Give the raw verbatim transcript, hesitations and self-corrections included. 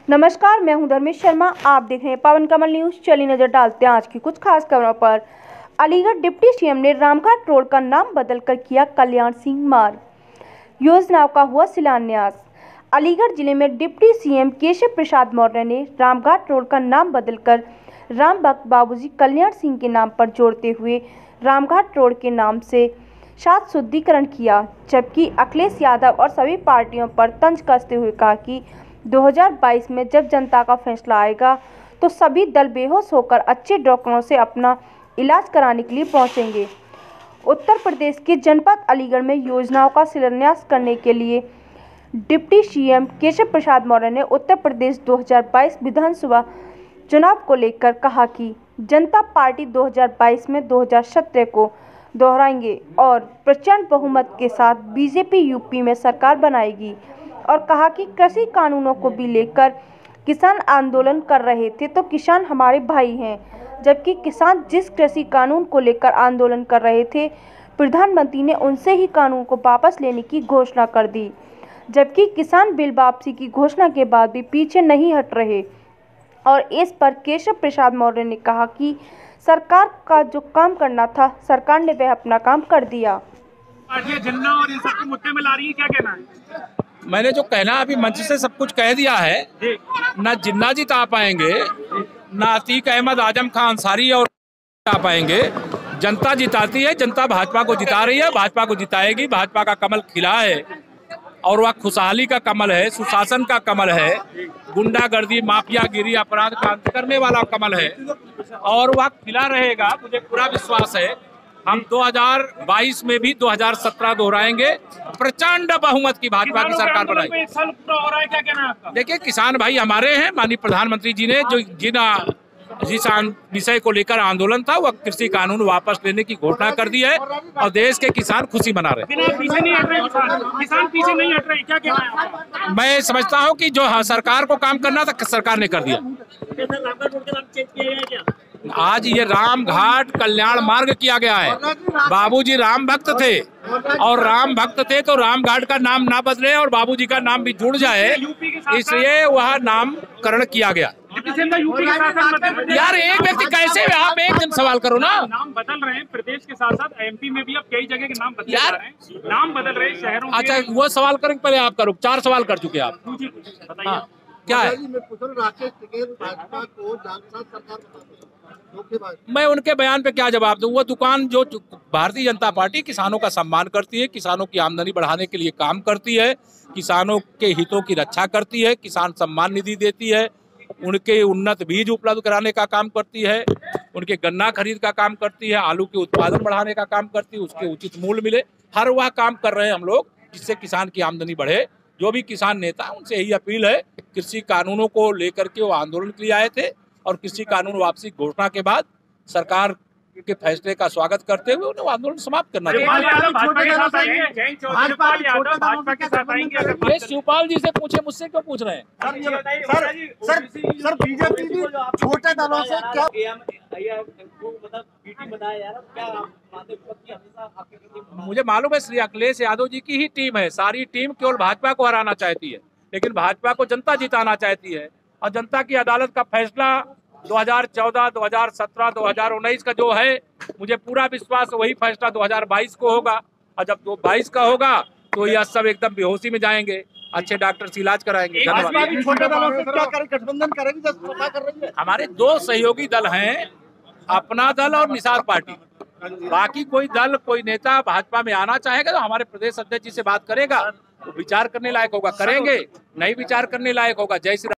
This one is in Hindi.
नमस्कार, मैं हूं धर्मेश शर्मा। आप देख रहे हैं पवन कमल न्यूज। चलिए नजर डालते हैं आज की कुछ खास खबरों पर। अलीगढ़ डिप्टी सीएम ने रामघाट रोड का नाम बदलकर किया कल्याण सिंह मार्ग, योजनाओं का हुआ शिलान्यास। अलीगढ़ जिले में डिप्टी सीएम केशव प्रसाद मौर्य ने रामघाट रोड का नाम बदलकर राम भक्त बाबूजी कल्याण सिंह के नाम पर जोड़ते हुए रामघाट रोड के नाम से शाद शुद्धिकरण किया, जबकि अखिलेश यादव और सभी पार्टियों पर तंज कसते हुए कहा कि दो हज़ार बाईस में जब जनता का फैसला आएगा तो सभी दल बेहोश होकर अच्छे डॉक्टरों से अपना इलाज कराने के लिए पहुंचेंगे। उत्तर प्रदेश के जनपद अलीगढ़ में योजनाओं का शिलान्यास करने के लिए डिप्टी सीएम केशव प्रसाद मौर्य ने उत्तर प्रदेश दो हज़ार बाईस विधानसभा चुनाव को लेकर कहा कि जनता पार्टी दो हज़ार बाईस में दो हज़ार सत्रह को दोहराएंगे और प्रचंड बहुमत के साथ बीजेपी यूपी में सरकार बनाएगी। और कहा कि कृषि कानूनों को भी लेकर किसान आंदोलन कर रहे थे तो किसान हमारे भाई हैं, जबकि किसान जिस कृषि कानून को लेकर आंदोलन कर रहे थे प्रधानमंत्री ने उनसे ही कानून को वापस लेने की घोषणा कर दी, जबकि किसान बिल वापसी की घोषणा के बाद भी पीछे नहीं हट रहे। और इस पर केशव प्रसाद मौर्य ने कहा कि सरकार का जो काम करना था सरकार ने वह अपना काम कर दिया। जिन्ना और इन सबके मुद्दे में ला रही है, क्या कहना है? मैंने जो कहना अभी मंच से सब कुछ कह दिया है। ना जिन्ना जिता पाएंगे, ना अतीक अहमद आजम खान अंसारी और जिता पाएंगे। जनता जिताती है, जनता भाजपा को जिता रही है, भाजपा को जिताएगी। भाजपा का कमल खिला है और वह खुशहाली का कमल है, सुशासन का कमल है, गुंडागर्दी माफियागिरी अपराध का अंत करने वाला कमल है और वह खिला रहेगा। मुझे पूरा विश्वास है हम दो हज़ार बाईस में भी दो हज़ार सत्रह दोहराएंगे, प्रचंड बहुमत की भाजपा की सरकार बनाएगी। एक साल पूरा हो रहा है, क्या कहना है आपका? देखिए, किसान भाई हमारे हैं। माननीय प्रधानमंत्री जी ने जो जिन जिस विषय को लेकर आंदोलन था वह कृषि कानून वापस लेने की घोषणा कर दी है और देश के किसान खुशी मना रहे हैं। पीछे नहीं हट रहे किसान, किसान पीछे नहीं हट रहे, क्या कहना है आपका? मैं समझता हूं कि जो सरकार को काम करना था सरकार ने कर दिया। आज ये राम घाट कल्याण मार्ग किया गया है। बाबूजी राम भक्त थे और राम भक्त थे तो राम घाट का नाम ना बदले और बाबूजी का नाम भी जुड़ जाए, इसलिए वह नामकरण किया गया। यार एक व्यक्ति कैसे, आप एक जन सवाल करो ना। नाम बदल रहे हैं प्रदेश के साथ साथ एमपी में भी अब कई जगह के नाम बदल रहे हैं, नाम बदल रहे हैं शहरों। अच्छा वो सवाल करेंगे, पहले आप करो। चार सवाल कर चुके आप, हाँ, क्या है? मैं उनके बयान पे क्या जवाब दूं? वो दुकान जो भारतीय जनता पार्टी किसानों का सम्मान करती है, किसानों की आमदनी बढ़ाने के लिए काम करती है, किसानों के हितों की रक्षा करती है, किसान सम्मान निधि देती है, उनके उन्नत बीज उपलब्ध कराने का काम करती है, उनके गन्ना खरीद का काम करती है, आलू के उत्पादन बढ़ाने का काम करती है, उसके उचित मूल्य मिले, हर वह काम कर रहे हैं हम लोग जिससे किसान की आमदनी बढ़े। जो भी किसान नेता उनसे यही अपील है, कृषि कानूनों को लेकर के वो आंदोलन के लिए आए थे और कृषि कानून वापसी घोषणा के बाद सरकार के फैसले का स्वागत करते हुए उन्हें आंदोलन समाप्त करना चाहिए। ये शिवपाल जी से पूछे, मुझसे क्यों पूछ रहे हैं? सर सर सर बीजेपी भी छोटे दलों से क्या मुझे मालूम है श्री अखिलेश यादव जी की ही टीम है। सारी टीम केवल भाजपा को हराना चाहती है, लेकिन भाजपा को जनता जिताना चाहती है और जनता की अदालत का फैसला दो हज़ार चौदह, दो हज़ार सत्रह, दो हज़ार उन्नीस का जो है, मुझे पूरा विश्वास वही फैसला दो हज़ार बाईस को होगा और जब दो बाईस का होगा तो यह सब एकदम बेहोशी में जाएंगे, अच्छे डॉक्टर से इलाज कराएंगे। हमारे दो सहयोगी दल हैं, अपना दल और निसार पार्टी। बाकी कोई दल, कोई नेता भाजपा में आना चाहेगा तो हमारे प्रदेश अध्यक्ष जी से बात करेगा, तो विचार करने लायक होगा, करेंगे, नहीं विचार करने लायक होगा। जय श्री